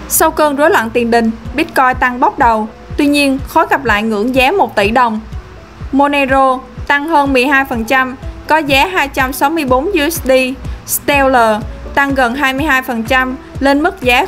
Sau cơn rối loạn tiền đình, Bitcoin tăng bốc đầu, tuy nhiên khó gặp lại ngưỡng giá 1 tỷ đồng. Monero tăng hơn 12%, có giá 264 USD. Stellar tăng gần 22% lên mức giá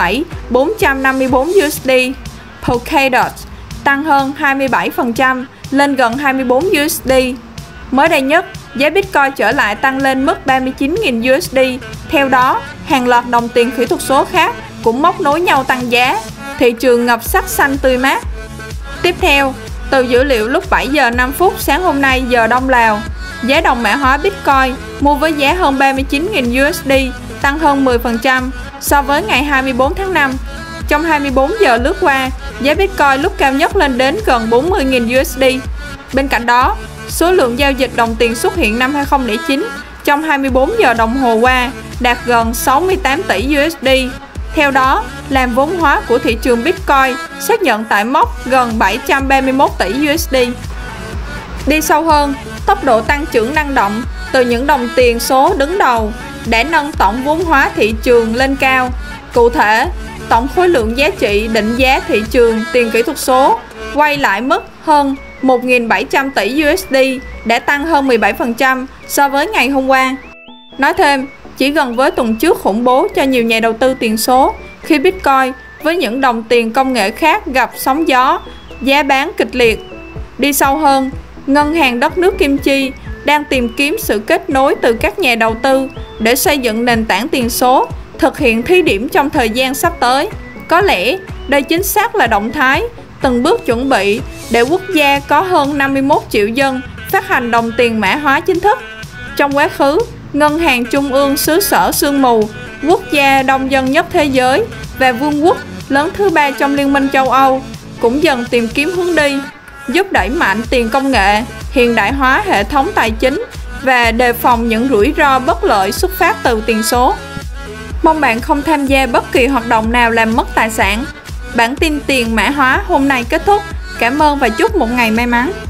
0,454 USD. Polkadot tăng hơn 27% lên gần 24 USD. Mới đây nhất, giá Bitcoin trở lại tăng lên mức 39.000 USD. Theo đó, hàng loạt đồng tiền kỹ thuật số khác cũng móc nối nhau tăng giá. Thị trường ngập sắc xanh tươi mát. Tiếp theo, từ dữ liệu lúc 7 giờ 5 phút sáng hôm nay giờ Đông Lào, giá đồng mã hóa Bitcoin mua với giá hơn 39.000 USD, tăng hơn 10% so với ngày 24 tháng 5. Trong 24 giờ lướt qua, giá Bitcoin lúc cao nhất lên đến gần 40.000 USD. Bên cạnh đó, số lượng giao dịch đồng tiền xuất hiện năm 2009 trong 24 giờ đồng hồ qua đạt gần 68 tỷ USD. Theo đó, làm vốn hóa của thị trường Bitcoin xác nhận tại mốc gần 731 tỷ USD. Đi sâu hơn, tốc độ tăng trưởng năng động từ những đồng tiền số đứng đầu đã nâng tổng vốn hóa thị trường lên cao. Cụ thể, tổng khối lượng giá trị định giá thị trường tiền kỹ thuật số quay lại mức hơn 1.700 tỷ USD, đã tăng hơn 17% so với ngày hôm qua. Nói thêm, chỉ gần với tuần trước khủng bố cho nhiều nhà đầu tư tiền số khi Bitcoin với những đồng tiền công nghệ khác gặp sóng gió, giá bán kịch liệt. Đi sâu hơn, ngân hàng đất nước Kim Chi đang tìm kiếm sự kết nối từ các nhà đầu tư để xây dựng nền tảng tiền số, thực hiện thí điểm trong thời gian sắp tới. Có lẽ đây chính xác là động thái từng bước chuẩn bị để quốc gia có hơn 51 triệu dân phát hành đồng tiền mã hóa chính thức. Trong quá khứ, Ngân hàng Trung ương xứ sở sương mù, quốc gia đông dân nhất thế giới và vương quốc lớn thứ 3 trong Liên minh châu Âu cũng dần tìm kiếm hướng đi, giúp đẩy mạnh tiền công nghệ, hiện đại hóa hệ thống tài chính và đề phòng những rủi ro bất lợi xuất phát từ tiền số. Mong bạn không tham gia bất kỳ hoạt động nào làm mất tài sản. Bản tin tiền mã hóa hôm nay kết thúc. Cảm ơn và chúc một ngày may mắn.